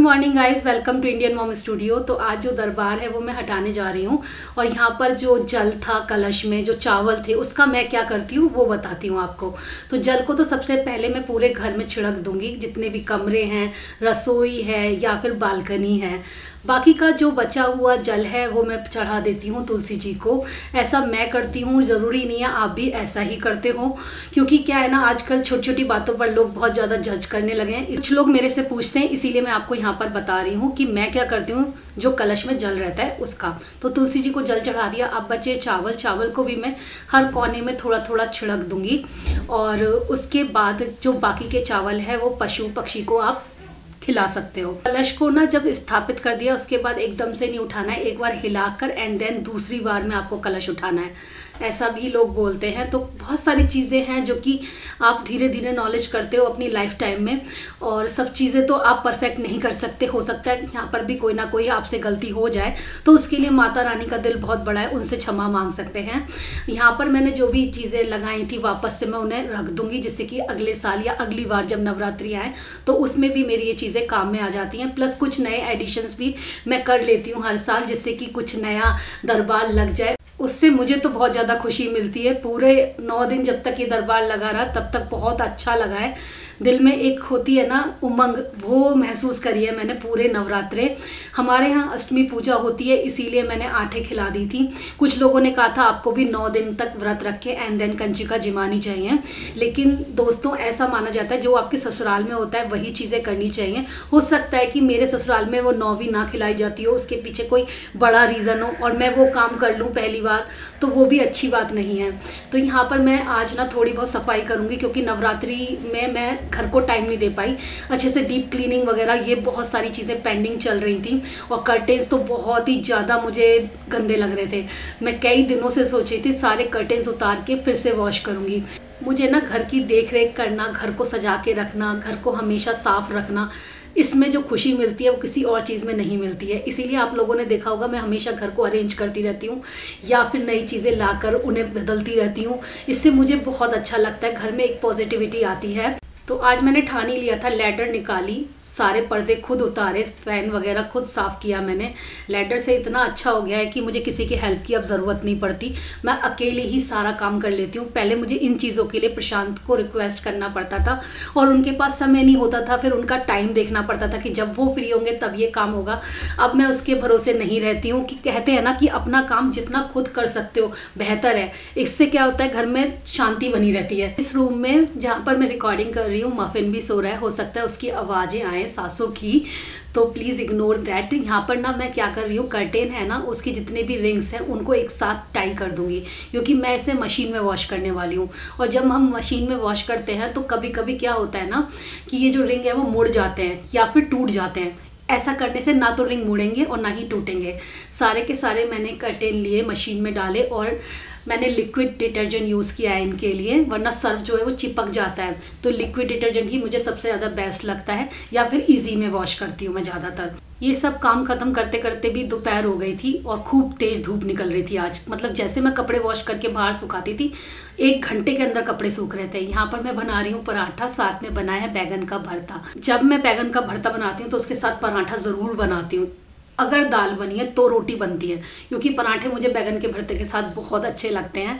Morning guys, welcome to Indian mom studio. तो आज जो दरबार है वो मैं हटाने जा रही हूँ और यहाँ पर जो जल था कलश में, जो चावल थे, उसका मैं क्या करती हूँ वो बताती हूँ आपको। तो जल को तो सबसे पहले मैं पूरे घर में छिड़क दूंगी, जितने भी कमरे हैं, रसोई है या फिर बालकनी है। बाकी का जो बचा हुआ जल है वो मैं चढ़ा देती हूँ तुलसी जी को। ऐसा मैं करती हूँ, ज़रूरी नहीं है आप भी ऐसा ही करते हो, क्योंकि क्या है ना, आजकल छोटी छोटी बातों पर लोग बहुत ज़्यादा जज करने लगे हैं। कुछ लोग मेरे से पूछते हैं, इसीलिए मैं आपको यहाँ पर बता रही हूँ कि मैं क्या करती हूँ जो कलश में जल रहता है उसका। तो तुलसी जी को जल चढ़ा दिया। अब बचे चावल, चावल को भी मैं हर कोने में थोड़ा थोड़ा छिड़क दूंगी। और उसके बाद जो बाकी के चावल है वो पशु पक्षी को आप खिला सकते हो। कलश को ना जब स्थापित कर दिया उसके बाद एकदम से नहीं उठाना है, एक बार हिलाकर एंड देन दूसरी बार में आपको कलश उठाना है, ऐसा भी लोग बोलते हैं। तो बहुत सारी चीज़ें हैं जो कि आप धीरे धीरे नॉलेज करते हो अपनी लाइफ टाइम में, और सब चीज़ें तो आप परफेक्ट नहीं कर सकते। हो सकता है यहाँ पर भी कोई ना कोई आपसे गलती हो जाए, तो उसके लिए माता रानी का दिल बहुत बड़ा है, उनसे क्षमा मांग सकते हैं। यहाँ पर मैंने जो भी चीज़ें लगाई थी वापस से मैं उन्हें रख दूंगी, जिससे कि अगले साल या अगली बार जब नवरात्रि आए तो उसमें भी मेरी ये चीज़ें काम में आ जाती हैं। प्लस कुछ नए एडिशंस भी मैं कर लेती हूँ हर साल, जिससे कि कुछ नया दरबार लग जाए। उससे मुझे तो बहुत ज़्यादा खुशी मिलती है। पूरे 9 दिन जब तक ये दरबार लगा रहा तब तक बहुत अच्छा लगा है। दिल में एक होती है ना उमंग, वो महसूस करी है मैंने पूरे नवरात्रे। हमारे यहाँ अष्टमी पूजा होती है, इसीलिए मैंने आठें खिला दी थी। कुछ लोगों ने कहा था आपको भी 9 दिन तक व्रत रख के एंड देन कंचिका जिमानी चाहिए, लेकिन दोस्तों ऐसा माना जाता है जो आपके ससुराल में होता है वही चीज़ें करनी चाहिए। हो सकता है कि मेरे ससुराल में वो 9वीं ना खिलाई जाती हो, उसके पीछे कोई बड़ा रीज़न हो और मैं वो काम कर लूँ पहली बार, तो वो भी अच्छी बात नहीं है। तो यहाँ पर मैं आज ना थोड़ी बहुत सफाई करूँगी, क्योंकि नवरात्रि में मैं घर को टाइम नहीं दे पाई अच्छे से, डीप क्लीनिंग वगैरह ये बहुत सारी चीज़ें पेंडिंग चल रही थी। और कर्टेन्स तो बहुत ही ज़्यादा मुझे गंदे लग रहे थे। मैं कई दिनों से सोच रही थी सारे कर्टेन्स उतार के फिर से वॉश करूँगी। मुझे ना घर की देख रेख करना, घर को सजा के रखना, घर को हमेशा साफ रखना, इसमें जो खुशी मिलती है वो किसी और चीज़ में नहीं मिलती है। इसीलिए आप लोगों ने देखा होगा मैं हमेशा घर को अरेंज करती रहती हूँ या फिर नई चीज़ें लाकर उन्हें बदलती रहती हूँ। इससे मुझे बहुत अच्छा लगता है, घर में एक पॉजिटिविटी आती है। तो आज मैंने ठान ही लिया था, लैडर निकाली, सारे पर्दे खुद उतारे, फैन वगैरह खुद साफ़ किया मैंने। लैडर से इतना अच्छा हो गया है कि मुझे किसी की हेल्प की अब ज़रूरत नहीं पड़ती, मैं अकेले ही सारा काम कर लेती हूँ। पहले मुझे इन चीज़ों के लिए प्रशांत को रिक्वेस्ट करना पड़ता था और उनके पास समय नहीं होता था, फिर उनका टाइम देखना पड़ता था कि जब वो फ्री होंगे तब ये काम होगा। अब मैं उसके भरोसे नहीं रहती हूँ, कि कहते हैं ना कि अपना काम जितना खुद कर सकते हो बेहतर है। इससे क्या होता है, घर में शांति बनी रहती है। इस रूम में जहाँ पर मैं रिकॉर्डिंग कर रही हूँ मफिन भी सो रहा है, हो सकता है उसकी आवाज़ें आए सासों की, तो प्लीज़ इग्नोर दैट। यहाँ पर ना मैं क्या कर रही हूँ, कर्टेन है ना उसके जितने भी रिंग्स हैं उनको एक साथ टाई कर दूंगी, क्योंकि मैं इसे मशीन में वॉश करने वाली हूँ। और जब हम मशीन में वॉश करते हैं तो कभी कभी क्या होता है ना कि ये जो रिंग है वो मुड़ जाते हैं या फिर टूट जाते हैं। ऐसा करने से ना तो रिंग मुड़ेंगे और ना ही टूटेंगे। सारे के सारे मैंने कर्टेन लिए, मशीन में डाले, और मैंने लिक्विड डिटर्जेंट यूज़ किया है इनके लिए, वरना सर्फ जो है वो चिपक जाता है। तो लिक्विड डिटर्जेंट ही मुझे सबसे ज़्यादा बेस्ट लगता है, या फिर इजी में वॉश करती हूँ मैं ज़्यादातर। ये सब काम ख़त्म करते करते भी दोपहर हो गई थी और खूब तेज़ धूप निकल रही थी आज। मतलब जैसे मैं कपड़े वॉश करके बाहर सुखाती थी 1 घंटे के अंदर कपड़े सूख रहे थे। यहाँ पर मैं बना रही हूँ पराठा, साथ में बनाया है बैगन का भरता। जब मैं बैगन का भरता बनाती हूँ तो उसके साथ पराठा ज़रूर बनाती हूँ। अगर दाल बनी है तो रोटी बनती है, क्योंकि पराठे मुझे बैगन के भरते के साथ बहुत अच्छे लगते हैं।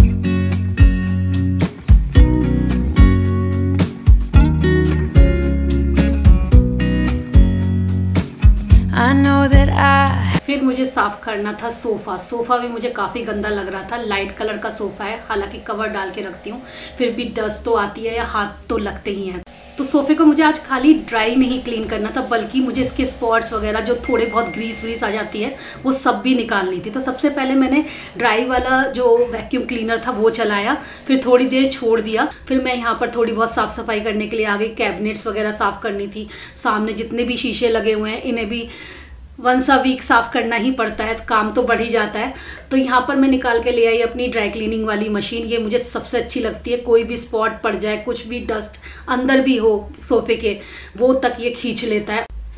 फिर मुझे साफ करना था सोफ़ा। सोफ़ा भी मुझे काफ़ी गंदा लग रहा था, लाइट कलर का सोफ़ा है, हालांकि कवर डाल के रखती हूँ, फिर भी डस्ट तो आती है या हाथ तो लगते ही हैं। तो सोफ़े को मुझे आज खाली ड्राई नहीं क्लीन करना था, बल्कि मुझे इसके स्पॉट्स वगैरह जो थोड़े बहुत ग्रीस व्रीस आ जाती है वो सब भी निकालनी थी। तो सबसे पहले मैंने ड्राई वाला जो वैक्यूम क्लीनर था वो चलाया, फिर थोड़ी देर छोड़ दिया, फिर मैं यहाँ पर थोड़ी बहुत साफ़ सफाई करने के लिए आ गई। कैबिनेट्स वगैरह साफ़ करनी थी, सामने जितने भी शीशे लगे हुए हैं इन्हें भी वंस अ वीक साफ़ करना ही पड़ता है, काम तो बढ़ ही जाता है। तो यहाँ पर मैं निकाल के ले आई अपनी ड्राई क्लीनिंग वाली मशीन। ये मुझे सबसे अच्छी लगती है, कोई भी स्पॉट पड़ जाए, कुछ भी डस्ट अंदर भी हो सोफ़े के, वो तक ये खींच लेता है।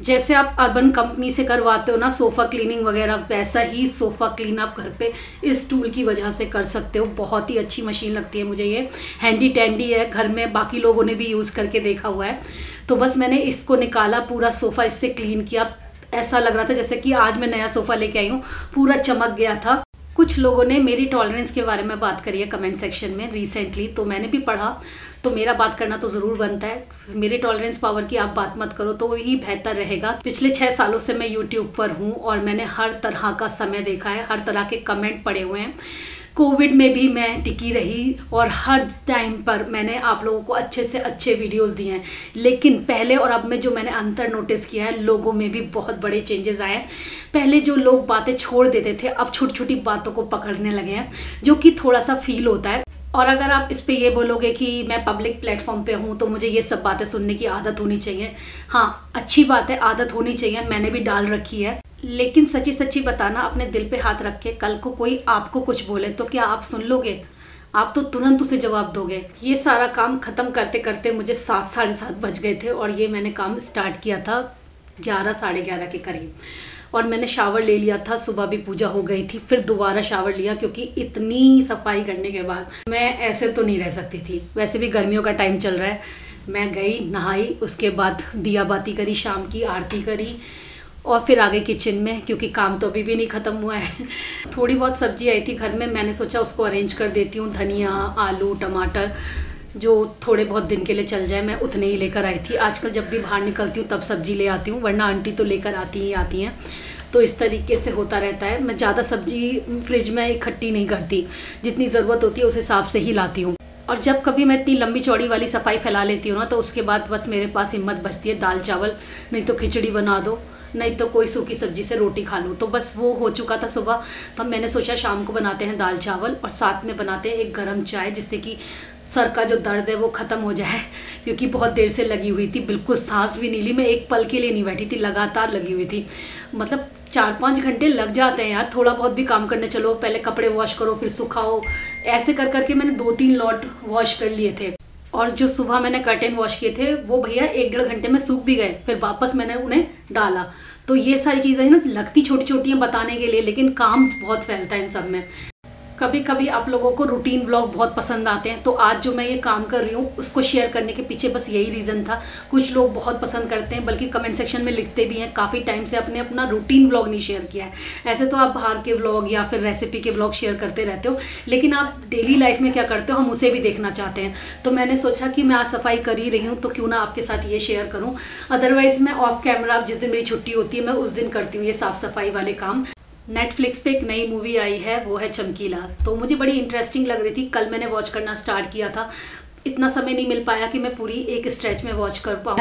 जैसे आप अर्बन कंपनी से करवाते हो ना सोफ़ा क्लीनिंग वगैरह, वैसा ही सोफ़ा क्लीन आप घर पे इस टूल की वजह से कर सकते हो। बहुत ही अच्छी मशीन लगती है मुझे, ये हैंडी टैंडी है, घर में बाकी लोगों ने भी यूज़ करके देखा हुआ है। तो बस मैंने इसको निकाला, पूरा सोफ़ा इससे क्लीन किया। ऐसा लग रहा था जैसे कि आज मैं नया सोफ़ा लेके आई हूँ, पूरा चमक गया था। कुछ लोगों ने मेरी टॉलरेंस के बारे में बात करी है कमेंट सेक्शन में रिसेंटली, तो मैंने भी पढ़ा, तो मेरा बात करना तो ज़रूर बनता है। मेरे टॉलरेंस पावर की आप बात मत करो तो वही बेहतर रहेगा। पिछले 6 सालों से मैं यूट्यूब पर हूँ और मैंने हर तरह का समय देखा है, हर तरह के कमेंट पढ़े हुए हैं। कोविड में भी मैं टिकी रही और हर टाइम पर मैंने आप लोगों को अच्छे से अच्छे वीडियोस दिए हैं। लेकिन पहले और अब में जो मैंने अंतर नोटिस किया है, लोगों में भी बहुत बड़े चेंजेस आए हैं। पहले जो लोग बातें छोड़ देते थे, अब छोटी छोटी बातों को पकड़ने लगे हैं, जो कि थोड़ा सा फील होता है। और अगर आप इस पे ये बोलोगे कि मैं पब्लिक प्लेटफॉर्म पे हूँ तो मुझे ये सब बातें सुनने की आदत होनी चाहिए, हाँ अच्छी बात है, आदत होनी चाहिए, मैंने भी डाल रखी है। लेकिन सच्ची सच्ची बताना, अपने दिल पे हाथ रख के, कल को कोई आपको कुछ बोले तो क्या आप सुन लोगे? आप तो तुरंत उसे जवाब दोगे। ये सारा काम ख़त्म करते करते मुझे 7 साढ़े 7 बज गए थे और ये मैंने काम स्टार्ट किया था 11 साढ़े 11 के करीब। और मैंने शावर ले लिया था, सुबह भी पूजा हो गई थी, फिर दोबारा शावर लिया क्योंकि इतनी सफाई करने के बाद मैं ऐसे तो नहीं रह सकती थी। वैसे भी गर्मियों का टाइम चल रहा है। मैं गई, नहाई, उसके बाद दिया बाती करी, शाम की आरती करी और फिर आ गई किचन में क्योंकि काम तो अभी भी नहीं ख़त्म हुआ है। थोड़ी बहुत सब्जी आई थी घर में, मैंने सोचा उसको अरेंज कर देती हूँ। धनिया, आलू, टमाटर जो थोड़े बहुत दिन के लिए चल जाए, मैं उतने ही लेकर आई थी। आजकल जब भी बाहर निकलती हूँ तब सब्जी ले आती हूँ, वरना आंटी तो लेकर आती हैं। तो इस तरीके से होता रहता है। मैं ज़्यादा सब्जी फ्रिज में इकट्ठी नहीं करती, जितनी ज़रूरत होती है उस हिसाब से ही लाती हूँ। और जब कभी मैं इतनी लंबी चौड़ी वाली सफाई फैला लेती हूँ ना, तो उसके बाद बस मेरे पास हिम्मत बचती है दाल चावल, नहीं तो खिचड़ी बना दो, नहीं तो कोई सूखी सब्जी से रोटी खा लूँ। तो बस वो हो चुका था सुबह, तो मैंने सोचा शाम को बनाते हैं दाल चावल और साथ में बनाते हैं एक गरम चाय, जिससे कि सर का जो दर्द है वो ख़त्म हो जाए, क्योंकि बहुत देर से लगी हुई थी, बिल्कुल सांस भी नहीं ली। मैं एक पल के लिए नहीं बैठी थी, लगातार लगी हुई थी। मतलब 4-5 घंटे लग जाते हैं यार, थोड़ा बहुत भी काम करने चलो, पहले कपड़े वॉश करो फिर सुखाओ, ऐसे कर करके मैंने 2-3 लॉट वॉश कर लिए थे। और जो सुबह मैंने कर्टेन वॉश किए थे वो भैया 1-1.5 घंटे में सूख भी गए, फिर वापस मैंने उन्हें डाला। तो ये सारी चीज़ें ना लगती छोटी छोटी हैं बताने के लिए, लेकिन काम बहुत फैलता है इन सब में। कभी कभी आप लोगों को रूटीन ब्लॉग बहुत पसंद आते हैं, तो आज जो मैं ये काम कर रही हूँ उसको शेयर करने के पीछे बस यही रीज़न था। कुछ लोग बहुत पसंद करते हैं, बल्कि कमेंट सेक्शन में लिखते भी हैं काफ़ी टाइम से आपने अपना रूटीन ब्लॉग नहीं शेयर किया है। ऐसे तो आप बाहर के ब्लॉग या फिर रेसिपी के ब्लॉग शेयर करते रहते हो, लेकिन आप डेली लाइफ में क्या करते हो हम उसे भी देखना चाहते हैं। तो मैंने सोचा कि मैं आज सफाई कर ही रही हूँ तो क्यों ना आपके साथ ये शेयर करूँ। अदरवाइज़ मैं ऑफ कैमरा जिस दिन मेरी छुट्टी होती है मैं उस दिन करती हूँ ये साफ़ सफाई वाले काम। नेटफ्लिक्स पे एक नई मूवी आई है, वो है चमकीला, तो मुझे बड़ी इंटरेस्टिंग लग रही थी। कल मैंने वॉच करना स्टार्ट किया था, इतना समय नहीं मिल पाया कि मैं पूरी एक स्ट्रेच में वॉच कर पाऊँ।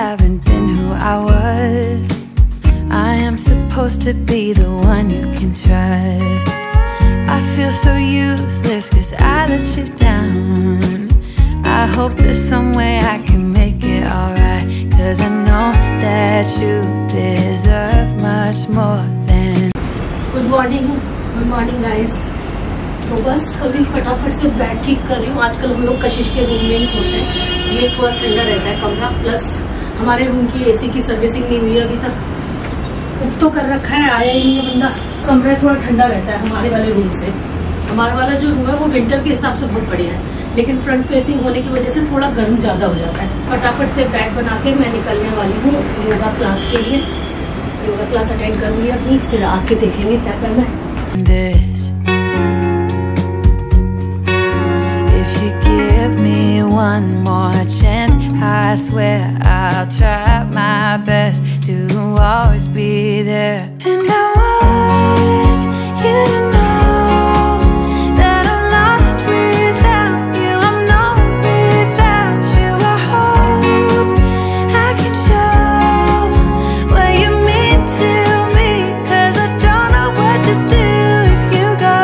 Good morning guys. तो बस अभी फटाफट से बेड ठीक कर रही हूँ। आजकल हम लोग कशिश के रूम में ही सोते हैं, ये थोड़ा ठंडा रहता है कमरा, प्लस हमारे रूम की एसी की सर्विसिंग नहीं हुई है अभी तक। बुक तो कर रखा है, आया ही नहीं है बंदा। कमरा थोड़ा ठंडा रहता है हमारे वाले रूम से। हमारा वाला जो रूम है वो विंटर के हिसाब से बहुत बढ़िया है, लेकिन फ्रंट फेसिंग होने की वजह से थोड़ा गर्म ज़्यादा हो जाता है। फटाफट से बैग बना के मैं निकलने वाली हूँ योगा क्लास के लिए। योगा क्लास अटेंड करूंगी अपनी, फिर आके देखेंगे क्या करना है। If you give me one more chance, I swear I'll try my best to always be there. And I want you to know that I'm lost without you. I'm not without you. I hope I can show what you mean to me, 'cause I don't know what to do if you go.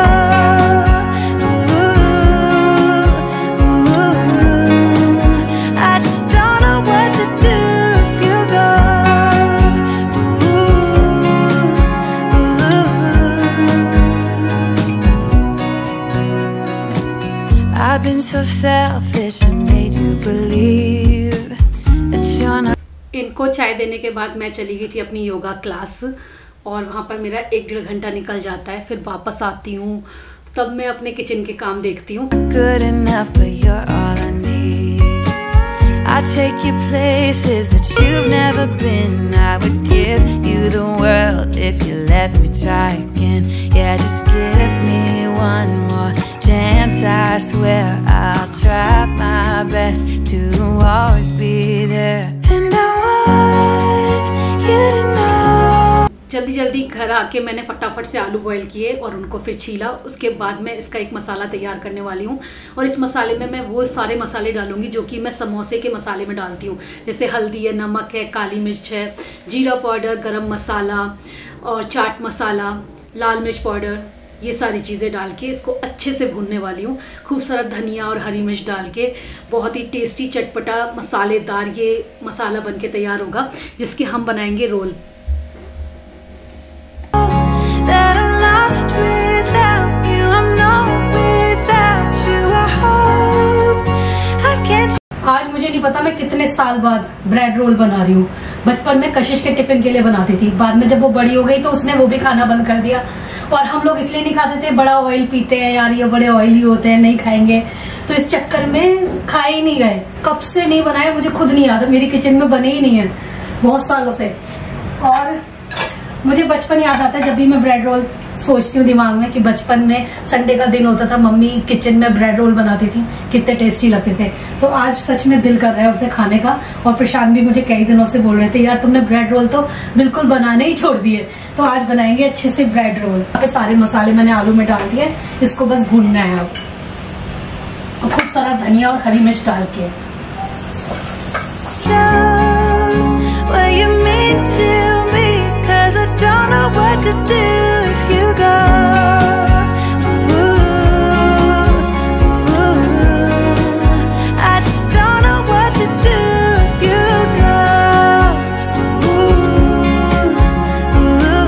I just don't know what to do if you go. I've been so selfish and made you believe that you're not. इनको चाय देने के बाद मैं चली गई थी अपनी योगा क्लास, और वहाँ पर मेरा 1-1.5 घंटा निकल जाता है। फिर वापस आती हूँ, तब मैं अपने किचन के काम देखती हूँ। I take you places that you've never been. I would give you the world if you let me try again. Yeah, just give me one more chance. I swear I'll try my best to always be there. And I want you to know. जल्दी जल्दी घर आके मैंने फटाफट से आलू boil किए और उनको फिर छीला। उसके बाद मैं इसका एक मसाला तैयार करने वाली हूँ, और इस मसाले में मैं वो सारे मसाले डालूंगी जो कि मैं समोसे के मसाले में डालती हूँ, जैसे हल्दी है, नमक है, काली मिर्च है, जीरा पाउडर, गरम मसाला और चाट मसाला, लाल मिर्च पाउडर, ये सारी चीज़ें डाल के इसको अच्छे से भूनने वाली हूँ। खूब सारा धनिया और हरी मिर्च डाल के बहुत ही टेस्टी चटपटा मसालेदार ये मसाला बन के तैयार होगा, जिसके हम बनाएंगे रोल। आज मुझे नहीं पता मैं कितने साल बाद ब्रेड रोल बना रही हूँ। बचपन में कशिश के टिफिन के लिए बनाती थी, बाद में जब वो बड़ी हो गई तो उसने वो भी खाना बंद कर दिया। और हम लोग इसलिए नहीं खाते थे, बड़ा ऑयल पीते हैं यार, ये बड़े ऑयली होते हैं, नहीं खाएंगे, तो इस चक्कर में खाए ही नहीं गए। कब से नहीं बनाए मुझे खुद नहीं याद, मेरी किचन में बने ही नहीं है बहुत सालों से। और मुझे बचपन याद आता है, जब भी मैं ब्रेड रोल सोचती हूँ दिमाग में कि बचपन में संडे का दिन होता था, मम्मी किचन में ब्रेड रोल बनाती थी, कितने टेस्टी लगते थे। तो आज सच में दिल कर रहा है उसे खाने का। और प्रशांत भी मुझे कई दिनों से बोल रहे थे, यार तुमने ब्रेड रोल तो बिल्कुल बनाने ही छोड़ दिए। तो आज बनाएंगे अच्छे से ब्रेड रोल। यहाँ पे सारे मसाले मैंने आलू में डाल दिए, इसको बस भूनना है अब, और खूब सारा धनिया और हरी मिर्च डाल के। I don't know what to do if you go. Ooh, ooh. I just don't know what to do if you go. Ooh, ooh.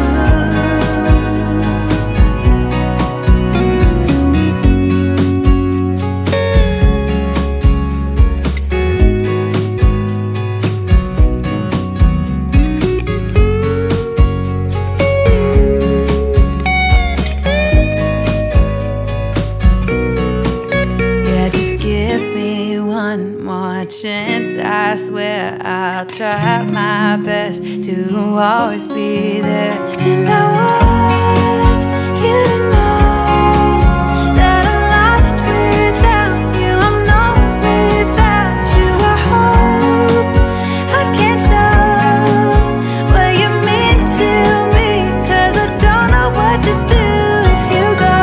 Chance, I swear I'll try my best to always be there. And I want you to know that I'm lost without you. I'm not without you. I hope I can show what you mean to me, 'cause I don't know what to do if you go.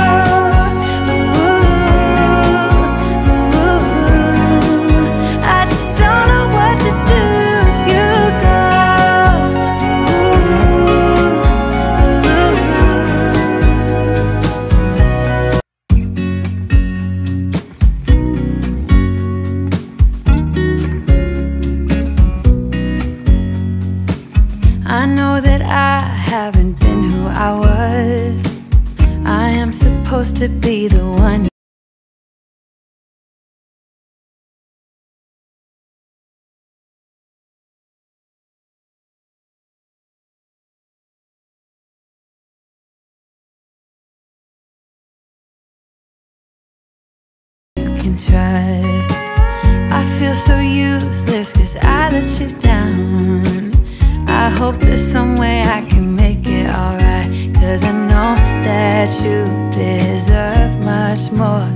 I know that I haven't been who I was. I am supposed to be the one. You can trust. I feel so useless 'cause I let you down. I hope there's some way I can make it alright, 'cause I know that you deserve much more